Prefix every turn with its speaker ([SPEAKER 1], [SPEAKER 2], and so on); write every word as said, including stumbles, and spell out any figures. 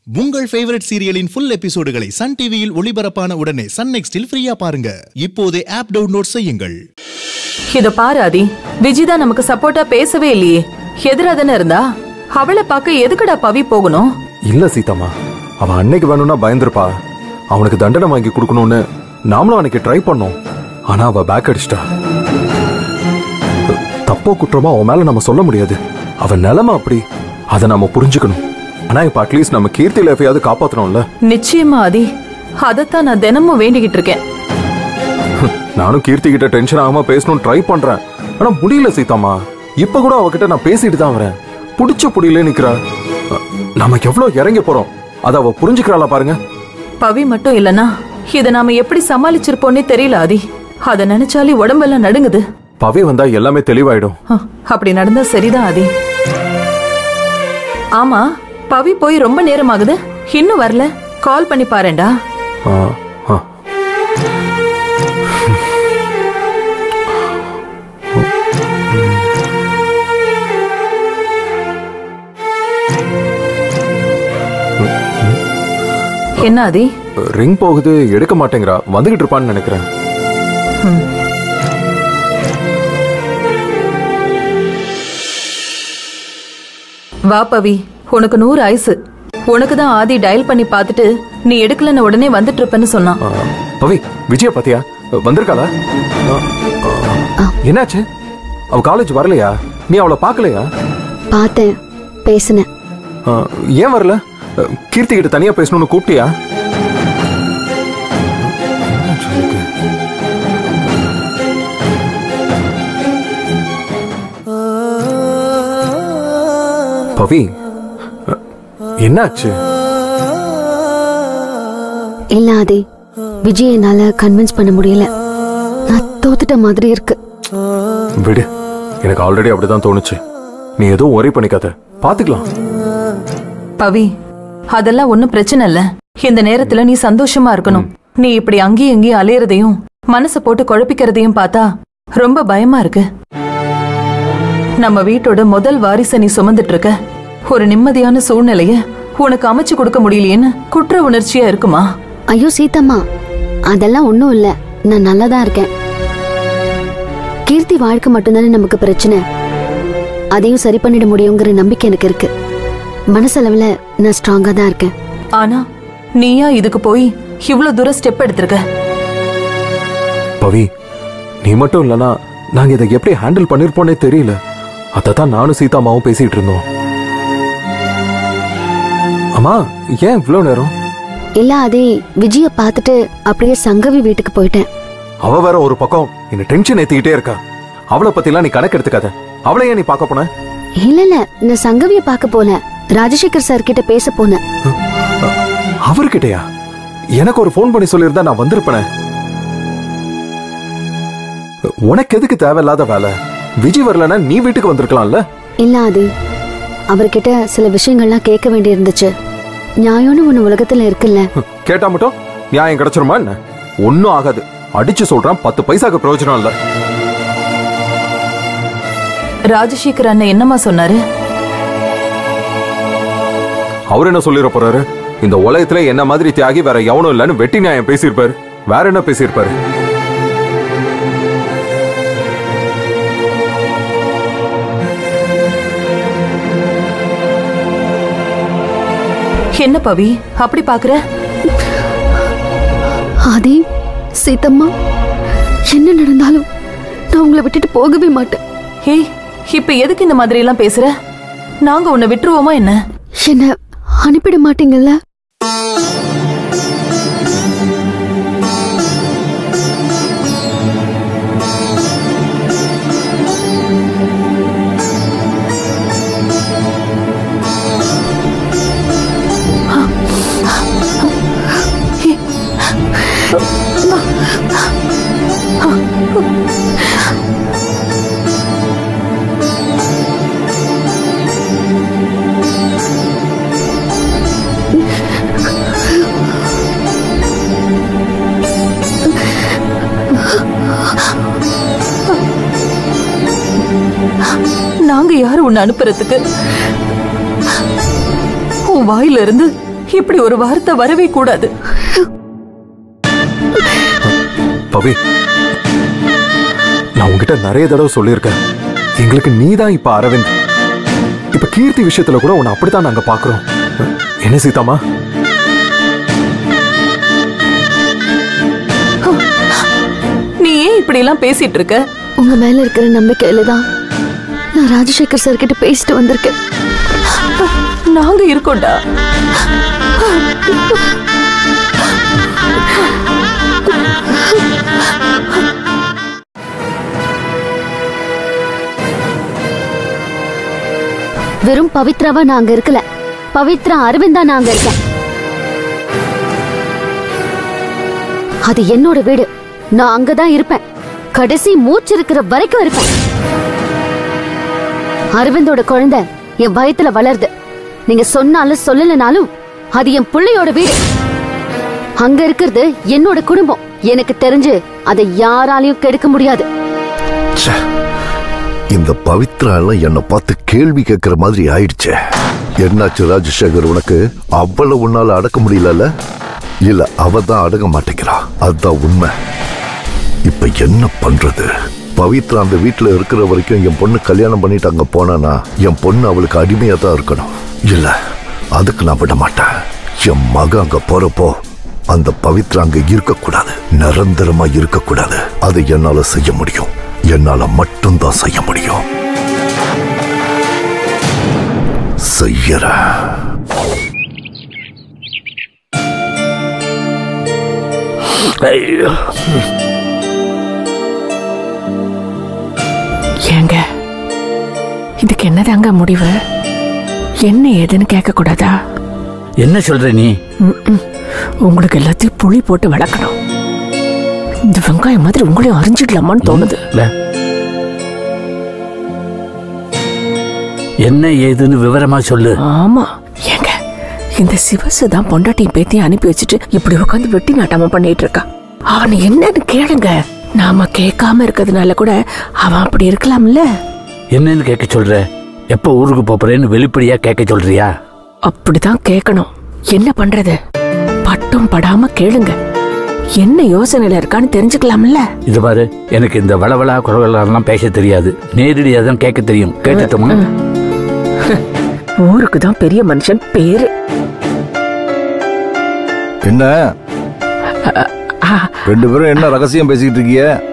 [SPEAKER 1] உங்கள் ஃபேவரட் சீரியலின் ஃபுல் எபிசோடுகளை சன் டிவியில் ஒளிபரப்பான உடனே சன் நெக்ஸ்டில் ஃப்ரீயா பாருங்க. இப்போதே ஆப் டவுன்லோட் செய்யுங்கள்.
[SPEAKER 2] இத பாரு ஆதி, விஜிதா நமக்கு சப்போர்ட்டா பேசவே இல்லையே, எதிராதானே இருந்தா. அவளை பார்க்க எதுக்குடா பவி போகணும்?
[SPEAKER 3] இல்ல சீதாமா, அவன் அன்னைக்கு வேணும்னா பயந்துருப்பா. அவனுக்கு தண்டனை வாங்கி கொடுக்கணும்னு நாமளும் அன்னைக்கு ட்ரை பண்ணோம். ஆனா அவ பேக் அடிச்சிட்டா. தப்போ குற்றமா அவன் மேல நம்ம சொல்ல முடியாது. அவன் நிலைமை அப்படி, அதை நம்ம புரிஞ்சுக்கணும். ஆனா இப்ப அட்லீஸ்ட் நம்ம கீர்த்தி லைஃபையாவது காப்பாத்தணும்ல.
[SPEAKER 2] நிச்சயமா ஆதி, அதத்தான் நான் தினமும் வேண்டிக்கிட்டு இருக்கேன்.
[SPEAKER 3] நானும் கீர்த்தி கிட்ட டென்ஷன் ஆகாம பேசணும்னு ட்ரை பண்றேன். ஆனா முடியல சீதாமா. இப்ப கூட அவகிட்ட நான் பேசிட்டு தான் வரேன். புடிச்ச புடியில நிக்கிறா. நமக்கு எவ்வளவு இறங்கி போறோம், அத அவ புரிஞ்சுக்கிறாளா பாருங்க.
[SPEAKER 2] பவி மட்டும் இல்லனா இத நாம எப்படி சமாளிச்சிருப்போம்னே தெரியல ஆதி. அத நினைச்சாலே உடம்பெல்லாம் நடுங்குது.
[SPEAKER 3] பவி வந்தா எல்லாமே தெளிவாயிடும்.
[SPEAKER 2] அப்படி நடந்தா சரிதான் ஆதி. ஆமா, பவி போய் ரொம்ப நேரம் ஆகுது, இன்னும் வரல. கால் பண்ணி பாருடா. என்ன ஆதி?
[SPEAKER 3] ரிங் போகுது, எடுக்க மாட்டேங்கிறா. வந்துகிட்டு இருப்பான்னு நினைக்கிறேன்.
[SPEAKER 2] வா பவி, உனக்கு நூறு ஐசு. உனக்கு தான் ஆதி டயல் பண்ணி பார்த்துட்டு நீ எடுக்கலன்னு உடனே வந்துட்டு இருப்பேன்னு சொன்னான்.
[SPEAKER 3] பவி, விஜய பாத்தியா? வந்திருக்காளா? என்னாச்சு? அவ காலேஜ் வரலையா? நீ அவளை பார்க்கலையா?
[SPEAKER 4] பார்த்தேன், பேசினேன்.
[SPEAKER 3] ஏன் வரல? கீர்த்தி கிட்ட தனியா பேசணும்னு கூப்பிட்டியா? பவி, என்னாச்சு?
[SPEAKER 4] இல்ல ஆதி, விஜய் என்னால கன்வின்ஸ் பண்ண முடியல. நான் தோத்துட்ட மாதிரி இருக்கு.
[SPEAKER 3] விடு, எனக்கு ஆல்ரெடி அப்படிதான் தோணுச்சு. நீ எதுவும் worry பண்ணிக்காத, பாத்துக்கலாம்.
[SPEAKER 2] பவி, அதெல்லாம் ஒண்ணும் பிரச்சனை இல்ல. இந்த நேரத்துல நீ சந்தோஷமா இருக்கணும். நீ இப்படி அங்கேயும் இங்கேயும் அலையறதையும் மனசை போட்டு குழப்பிக்கிறதையும் பார்த்தா ரொம்ப பயமா இருக்கு. நம்ம வீட்டோட முதல் வாரிசை நீ சுமந்துட்டு இருக்க. ஒரு நிம்மதியான சூழ்நிலைய உனக்கு அமைச்சு கொடுக்க முடியலையேன்னு குற்ற உணர்ச்சியா இருக்குமா?
[SPEAKER 4] ஐயோ சீதம்மா, அதெல்லாம் ஒண்ணும் இல்ல. நான் நல்லாதான் இருக்கேன். கீர்த்தி வாழ்க்கை மட்டும்தானே நமக்கு பிரச்சனை. அதையும் சரி பண்ணிட முடியுங்கிற நம்பிக்கை எனக்கு இருக்கு. மனசளவுல நான் ஸ்ட்ராங்கா தான் இருக்கேன்.
[SPEAKER 2] ஆனா நீயா இதுக்கு போய் இவ்வளவு தூரம் ஸ்டெப் எடுத்திருக்க?
[SPEAKER 3] பவி, நீ மட்டும் இல்லனா நாங்க இதை எப்படி ஹேண்டில் பண்ணிருப்போனே தெரியல. அதத்தான் நானும் சீதாமாவும் பேசிட்டு இருந்தோம். அம்மா, ஏன் இவ்வளவு நேரம்?
[SPEAKER 4] இல்ல அதே, விஜய பார்த்துட்டு அப்படியே சங்கவி வீட்டுக்கு போயிட்டேன்.
[SPEAKER 3] அவ வேற ஒரு பக்கம் என்ன டென்ஷன் ஏத்திக்கிட்டே இருக்கா. அவளை பத்தி எல்லாம் நீ கணக்கு எடுத்துக்காத. அவளை ஏன் நீ பார்க்க போன?
[SPEAKER 4] இல்ல இல்ல, நான் சங்கவிய பார்க்க போல. ராஜசேகர் சார் கிட்ட பேச போனேன்.
[SPEAKER 3] அவர்கிட்டயா? எனக்கு ஒரு போன் பண்ணி சொல்லியிருந்தா நான் வந்திருப்பேன். உனக்கு எதுக்கு தேவையில்லாத வேலை? விஜய் வரலன்னா நீ வீட்டுக்கு வந்திருக்கலாம்ல. இல்ல ஆதி,
[SPEAKER 4] அவர்கிட்ட சில விஷயங்கள்லாம் கேட்க வேண்டி இருந்துச்சு. நியாயம்னு ஒண்ணு உலகத்துல இருக்குல்ல.
[SPEAKER 3] கேட்டா மட்டும் நியாயம் கிடைச்சிருமா என்ன? ஒன்னும் ஆகாது. அடிச்சு சொல்றான், பத்து பைசாக்கு பிரயோஜனம் இல்ல.
[SPEAKER 2] ராஜசேகர் அண்ணன் என்னமா சொன்னாரு?
[SPEAKER 3] அவர் என்ன சொல்லிட போறாரு? இந்த உலகத்துல என்ன மாதிரி தியாகி வேற எவனும் இல்லன்னு வெட்டி நியாயம் பேசியிருப்பாரு. வேற என்ன பேசியிருப்பாரு?
[SPEAKER 2] என்ன பவி அப்படி பாக்குற?
[SPEAKER 4] ஆதி, சீதம்மா, என்ன நடந்தாலும் நான் உங்களை விட்டுட்டு போகவே மாட்டேன்.
[SPEAKER 2] ஹே, இப்ப எதுக்கு இந்த மாதிரி எல்லாம் பேசுற? நாங்க உன்னை விட்டுருவோமா என்ன?
[SPEAKER 4] என்ன அனுப்பிட மாட்டீங்கல்ல?
[SPEAKER 2] நாங்க யாரு உன்னை அனுப்புறதுக்கு? உன் வாயில இருந்து இப்படி ஒரு வார்த்தை வரவே கூடாது.
[SPEAKER 3] பவி, நான் உங்ககிட்ட நிறைய தடவை சொல்லியிருக்கேன், எங்களுக்கு நீதான் இப்ப அரவிந்த். இப்ப கீர்த்தி விஷயத்துல கூட உன்னை அப்படித்தான் நாங்க பாக்குறோம். என்ன சீதாமா?
[SPEAKER 2] நீ ஏன் இப்படி எல்லாம் பேசிட்டு இருக்க?
[SPEAKER 4] உங்க மேல இருக்கிற நம்பிக்கையில தான் நான் ராஜசேகர் சார் கிட்ட பேசிட்டு வந்திருக்கேன்.
[SPEAKER 2] நாங்க இருக்கோம்டா.
[SPEAKER 4] வெறும் பவித்ராவா நாங்க இருக்கல, பவித்ரா அரவிந்தா நாங்க இருக்கேன். அது என்னோட வீடு, நான் அங்கதான் இருப்பேன். கடைசி மூச்சு இருக்கிற வரைக்கும் இருப்பேன். அரவிந்தோட குழந்தை என் வயத்துல வளருது. நீங்க சொன்னாலும் சொல்லலனாலும் அது என் பிள்ளையோட வீடு. அங்க இருக்கிறது என்னோட குடும்பம். எனக்கு தெரிஞ்சு அதை யாராலையும் கெடுக்க முடியாது.
[SPEAKER 5] இந்த பவித்ரா எல்லாம் என்ன பார்த்து கேள்வி கேட்கிற மாதிரி ஆயிடுச்சே. என்னாச்சு ராஜசேகர், உனக்கு அவ்வளவு உன்னால அடக்க முடியல? இல்ல, அவ தான் அடக்க மாட்டேங்கிறா, அதுதான் உண்மை. இப்ப என்ன பண்றது? பவித்ரா அந்த வீட்டுல இருக்கிற வரைக்கும் என் பொண்ணு கல்யாணம் பண்ணிட்டு அங்க போனானா என் பொண்ணு அவளுக்கு அடிமையா தான் இருக்கணும். இல்ல, அதுக்கு நான் விட மாட்டேன். என் மக அங்க போறப்போ அந்த பவித்ரா அங்க இருக்கக்கூடாது, நிரந்தரமா இருக்கக்கூடாது. அதை என்னால செய்ய முடியும், என்னால மட்டும்தான் செய்ய முடியும். செய்யற
[SPEAKER 6] ஏங்க, இதுக்கு என்னதாங்க முடிவு? என்ன ஏதுன்னு கேட்க கூடாதா?
[SPEAKER 7] என்ன சொல்ற நீ?
[SPEAKER 6] உங்களுக்கு எல்லாத்தையும் புளி போட்டு வளர்க்கணும். இந்த வெங்காயம் மாதிரி உங்களையும் அறிஞ்சிடலாமான்னு தோணுது.
[SPEAKER 7] என்ன ஏதுன்னு விவரமா சொல்லு.
[SPEAKER 6] ஆமா ஏங்க, இந்த சிவசு தான் பொண்டாட்டியும் பேத்தியும் அனுப்பி வச்சுட்டு இப்படி உட்காந்து வெட்டி நாட்டாம பண்ணிட்டு இருக்கா. அவனை என்னன்னு கேளுங்க. நாம கேட்காம இருக்கிறதுனால கூட அவன் அப்படி இருக்கலாம்ல.
[SPEAKER 7] என்னன்னு கேட்க சொல்ற? எப்ப ஊருக்கு போறேன்னு வெளிப்படையா கேட்க சொல்றியா?
[SPEAKER 6] அப்படிதான் கேட்கணும். என்ன பண்றது? பட்டும் படாம கேளுங்க. என்ன யோசனையில இருக்கான்னு தெரிஞ்சுக்கலாம்ல.
[SPEAKER 7] இது பாரு, எனக்கு இந்த வளவளா குரவெல்லாம் பேச தெரியாது, நேரடியா தான் கேட்க தெரியும். கேட்டுட்டோமா?
[SPEAKER 6] ஊருக்கு தான் பெரிய மனுஷன் பேரு.
[SPEAKER 5] என்ன ரெண்டு பேரும் என்ன ரகசியம் பேசிக்கிட்டு இருக்கீங்க?